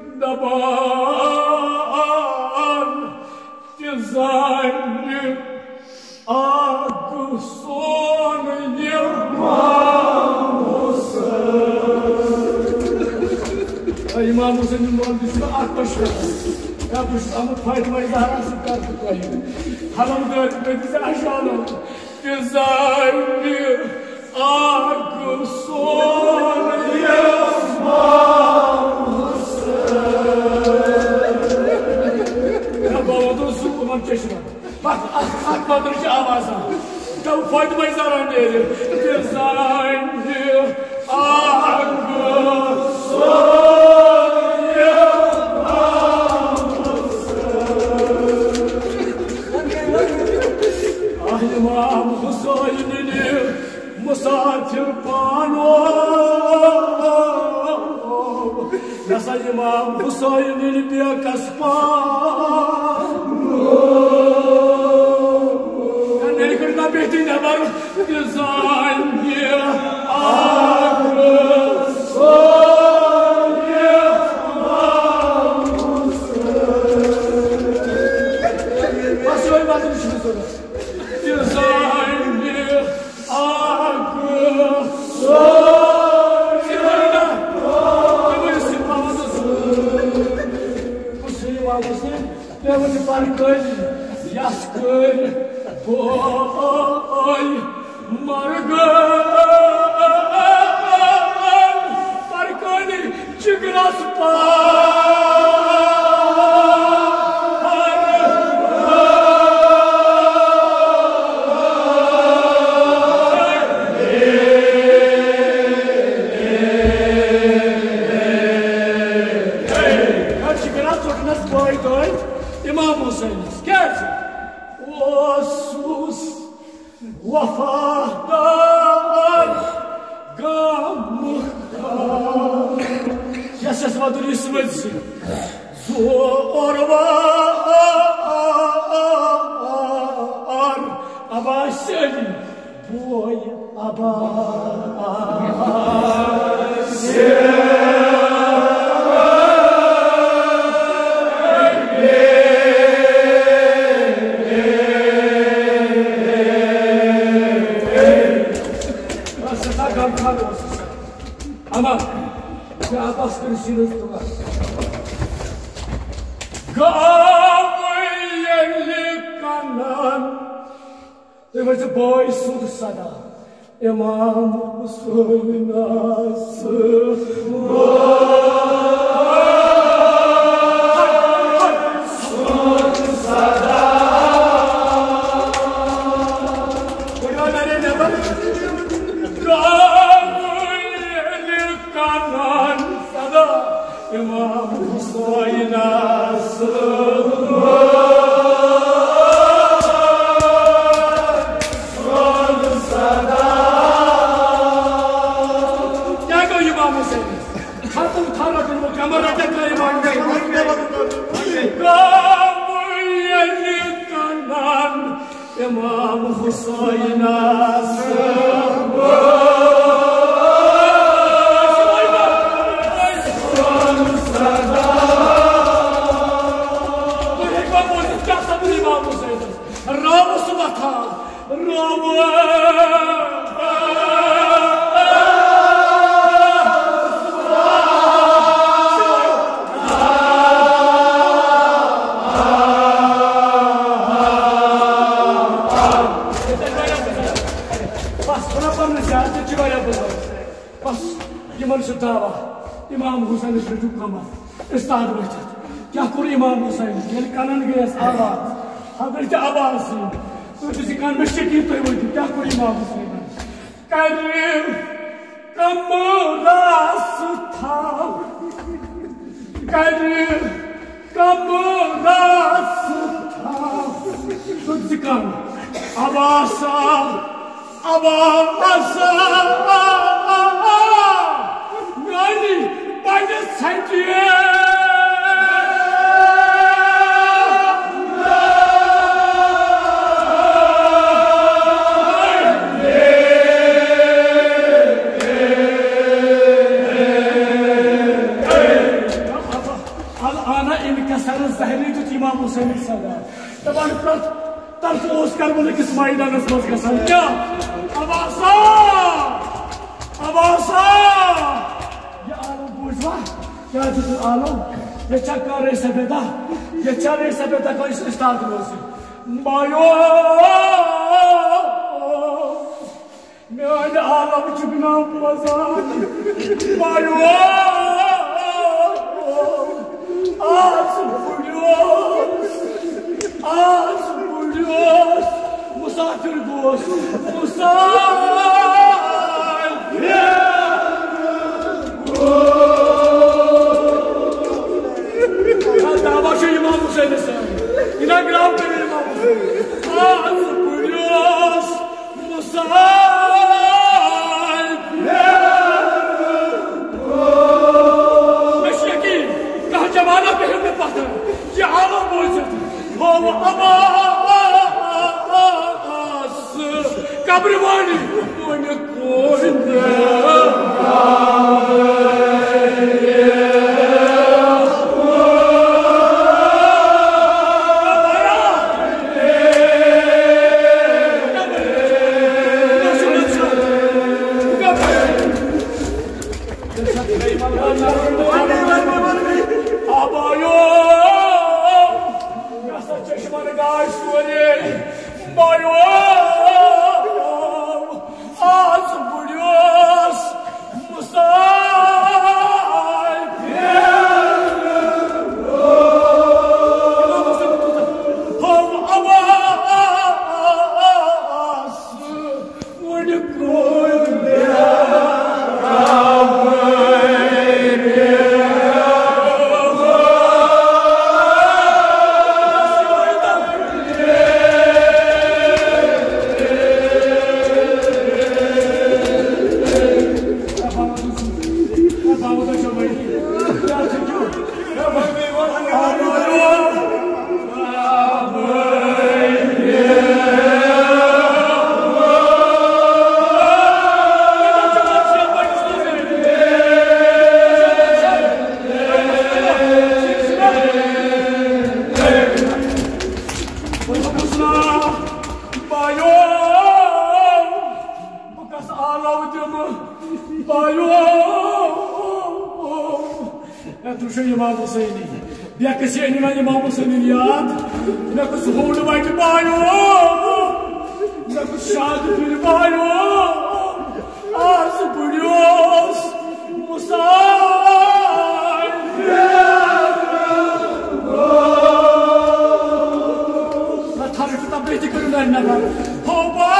Daban dizaynı akı son İmam Hüseyin. İmam Hüseyin'in muhabbetine akbaşlar. Ya bu ama faydamayı daha sıkardık koyun. Halamı da öğretmediyse aşağıda. Dizaynı akı son İmam Hüseyin. Ya babamın su kumam çeşme. Bak akmadırıcı avaza. Ya bu faydamayı zarar değil. Dizaynı akı son İmam Hüseyin'in musafir pano Nasıl İmam Hüseyin'in bir kaspano Ya nereye kırılan behtinde var Güzel bir akı son İmam Hüseyin Nasıl oymadın şunu sonra Dizaynı akı son Sivarına Kıvırı sipamadısın Bu sipamadısın Devini parkın Yaskın Boy Margın Parkın Çıgras par çoknas boydoy İmam Hüseyin'is. Gerçi osus vafadar gamıktar yaşasma duruyorsun etsin. Zor var ama senin boy abar sen. Ama ya bastırışınız tutar. Gaviyeli kanan Demeci boy sursada İmam Hüseyin nasıl sursada Gaviyeli kanan sada İmam Hüseyin nasıl İmam Hüseyin nasıl Ramo subata, Ramo. Bas, bana bana ziyarete çıkar yapalım. Bas, İmam Sultan'a, İmam Hüseyin'i çocuk kama, İstihad bırakacak. Kya kur İmam Hüseyin, yel kanan gayas ağlar. Hazreti Abbas'ın ötesi kanmış şekil toyuydu. Kya kur İmam Hüseyin. Kadir kamurası tav. Kadir kamurası tav. Ötesi kan. Abbas'a, Abbas'a. Yani bana sentiye. İmam Hüseyin sada. Taban prat tarf Oscar bolik İsmail'a nasmaz kasan. Ya Abbas'a, Abbas'a. Ya alem bourgeois, ya cüzün alem. Ya çakkare sebeda, ya çare sebeda ka is istihad olsun. Mayo, meane alem çıkınam pazar. Mayo, az buluyoruz, az buluyoruz. Musafir boş, musafir boş. Davaşı İmam Hüseyin'e sen. İnan gram verir İmam Hüseyin. Az buluyoruz, musafir boş. Meşyeki, kah cemana behim ne patır. Ye ağlam boyacak. Hava Abbas, kabri vani, onu koyunca. Az buluyoruz, Musa. इमाम हुसैनी या किसी ने इमाम हुसैनी याद न कुछ होड़ white bio न कुछ शाद फिर बायो आज बुढ़ियोस मुसाई मैं थारे किताब बेटी करूँगा ना हो बा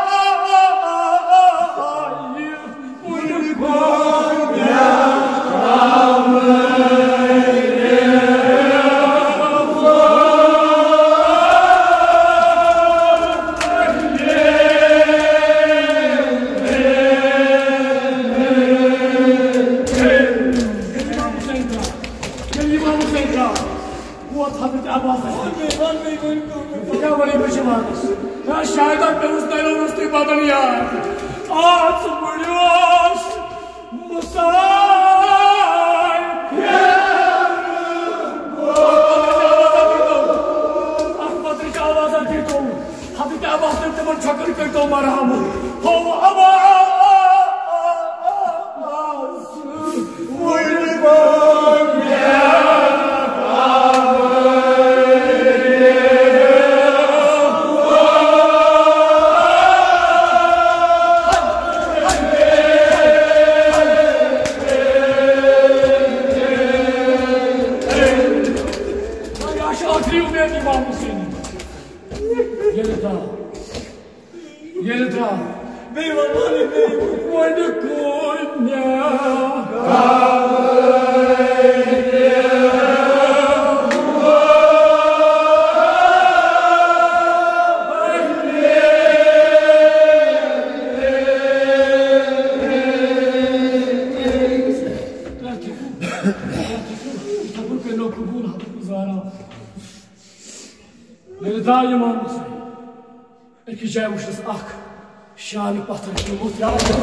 शान पत्थर की मूर्ति आ गई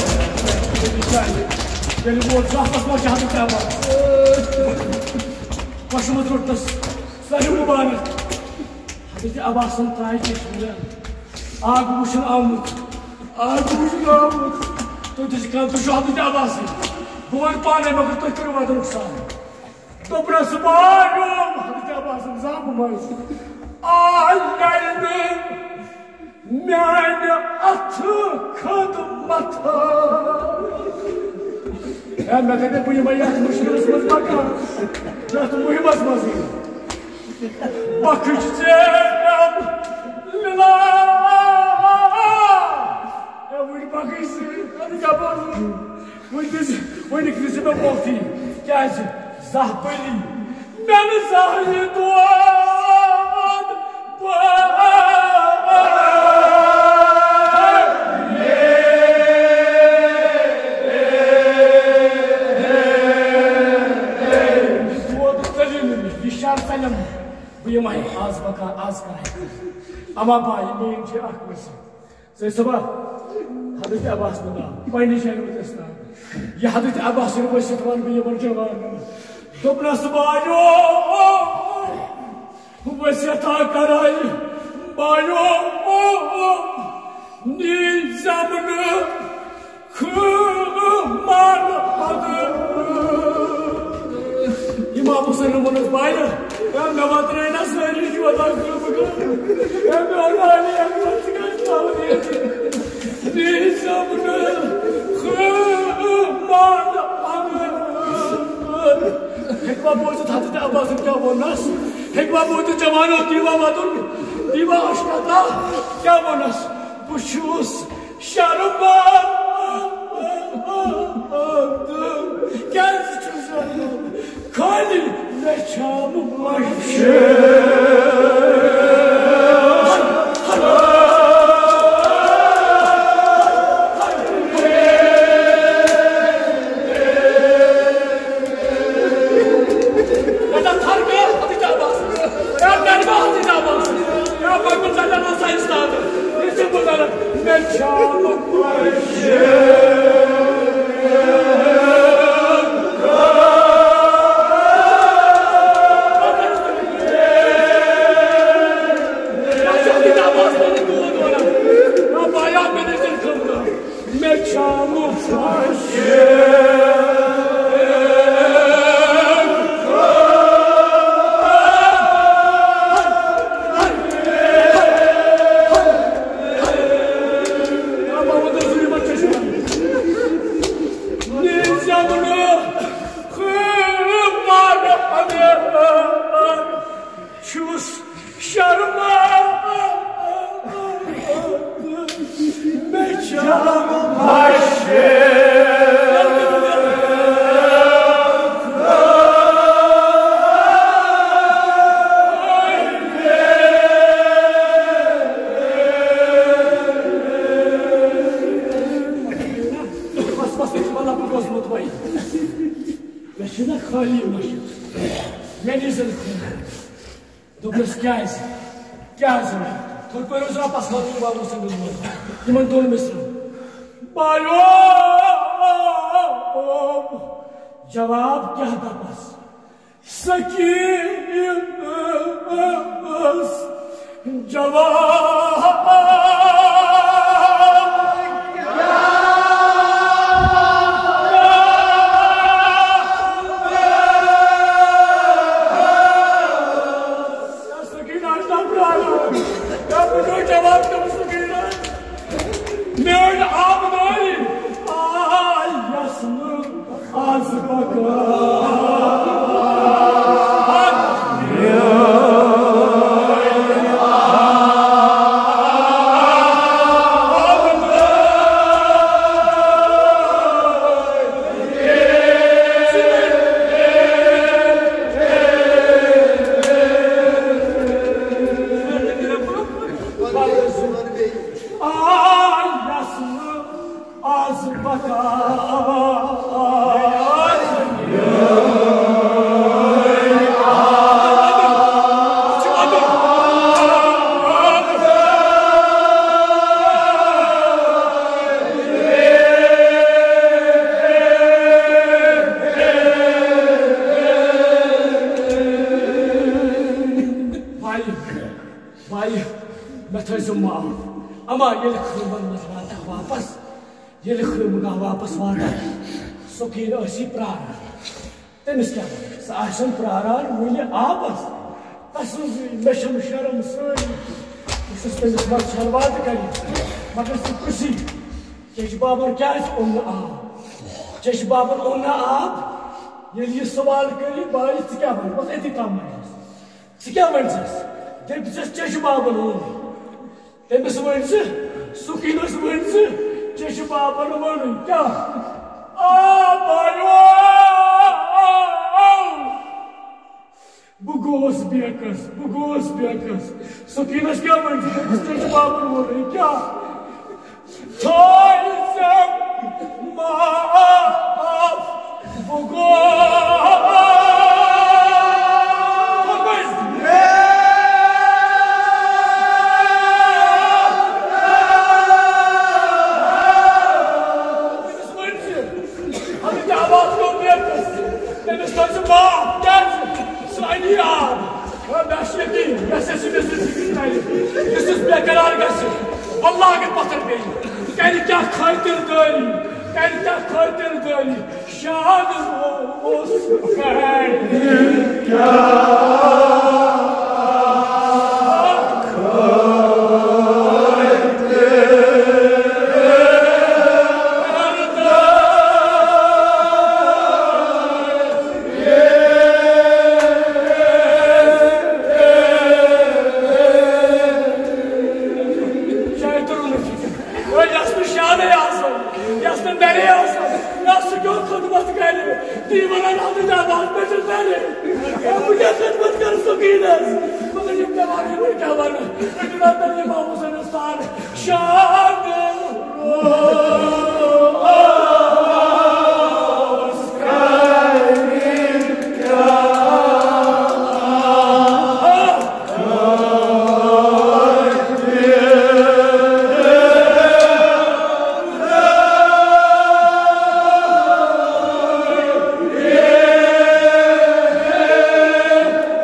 ये वो जाफस में जहां क्या बात पशुमत रोटस सही मुबारक हजरत अब्बास ताई के सुने आग मुशन आमुत आग मुशन आमुत तो जिसका तो हजरत अब्बास बोल पाने मगर तो करो वाद नुकसान तो प्रसबायो हजरत अब्बास जाब माइस आलने मैंने अथु खदमत है मैं कहते पुई मैया मुश्किल समझ पका या तो मुही बस बस बखश से लला ए वो बखश से अभी क्या बोल वो दिस वो निकली से बोलती क्या है ज़ाहबली मैंने ज़ाहिर दुआ ये माय आज बका आज का है अमा भाई मेन छे अखमस से सबा हजरत अब्बास बना पानी शहर में दस्ता ये हजरत अब्बास ने वसियत मान भी ये जवान दोपना सबायो वसियत कराई बायो नी जमन खुमान हदर इमाम हुसैन मनस बायो I'm not going to say anything about the I'm not going to say This is Hikmah boyutu Hazreti Abbas'ın kya bonas Hikmah boyutu Cemano diva madun Diva aşkata kya bonas Buşuz şarıma Genç çocuğum Kali Neçamı başı Menizin Douglas Kais, Kais, Turpero já passou de uma música do mundo. E mandou no mesmo. Bayo! Jawab क्या था बस? सकीन बस जवाब Sokin asi prara. Temiz ki saaşın prara böyle abas. Tasız meşem şarım söyle. İşte temiz bak şarbat kali. Bakın sıkışı. Çeşbabar kâs onunla ab. Çeşbabar onunla ab. Yeli sual kali bari sıkıver. Bas eti tamamız. Sıkıvereceğiz. Temiz çeşbabar onu. Temiz varsa sokin os varsa çeşbabar onu. Ya. Abayo! Bugos bekas, bugos bekas. Sokinas क्या बनती है? Stage बाबू बोल रही क्या? Thai से माफ bugos. Allah के पत्थर पे कहनी क्या खातिर दरी कहनी क्या खातिर दरी शान वो उस क्या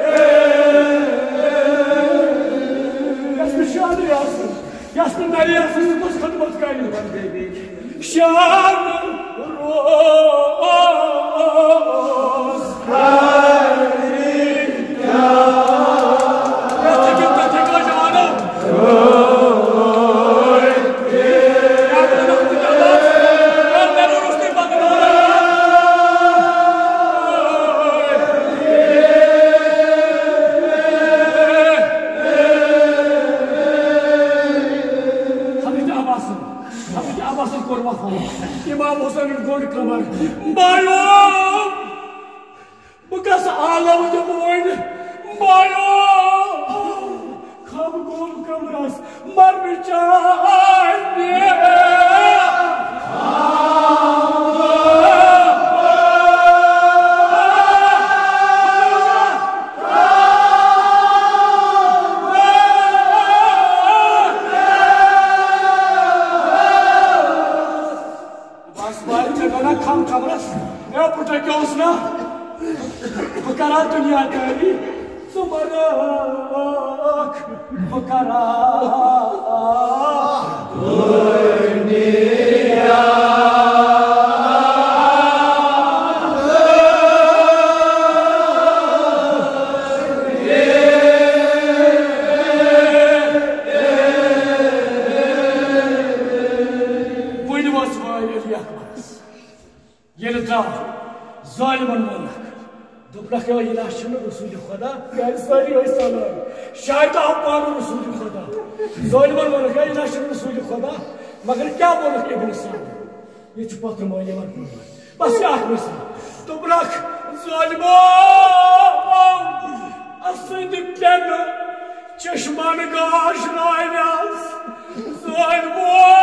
Yasmin Maria करा दुनियादारी सुमरक वो करा दुनिया ज़ालिमन वोनक दोपलक ये लाशन रसूल खुदा यार सारी वही सालान शायद आप पानो रसूल खुदा ज़ालिमन वोनक ये लाशन रसूल खुदा मगर क्या वोनक इब्न साद ये चुपत मोले मत बस याद मिसा दोपलक ज़ालिमन असद पेन चश्मान गाश रायनास ज़ालिमन